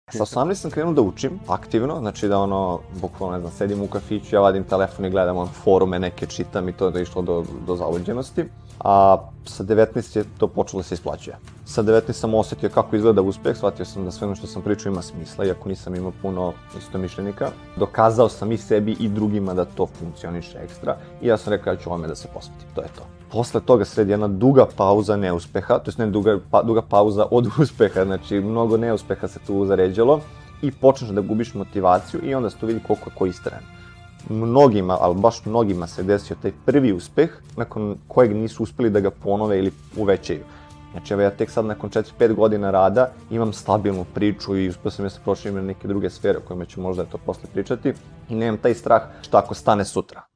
Sa 18 sam krenuo da učim aktivno, znači da bukvalno, ne znam, sedim u kafiću, ja vadim telefon i gledam forume neke, čitam i to je išlo do zavođenosti. A sa 19 je to počelo da se isplaćuje. Sa 19 sam osetio kako izgleda uspeh, shvatio sam da sve ono što sam pričao ima smisla, iako nisam imao puno istomišljenika. Dokazao sam i sebi i drugima da to funkcioniše ekstra i ja sam rekao ja ću ovome da se posvetim, to je to. Posle toga sledi jedna duga pauza neuspeha, to je duga pauza od uspeha, znači mnogo neuspeha se tu zaređalo i počneš da gubiš motivaciju i onda se tu vidi koliko je ko istrajan. Mnogima, ali baš mnogima se desio taj prvi uspeh nakon kojeg nisu uspeli da ga ponove ili uvećaju. Znači, evo ja tek sad nakon 4-5 godina rada imam stabilnu priču i uspio sam ja se proširim na neke druge sfere o kojima ću možda to posle pričati i nemam taj strah šta ako stane sutra.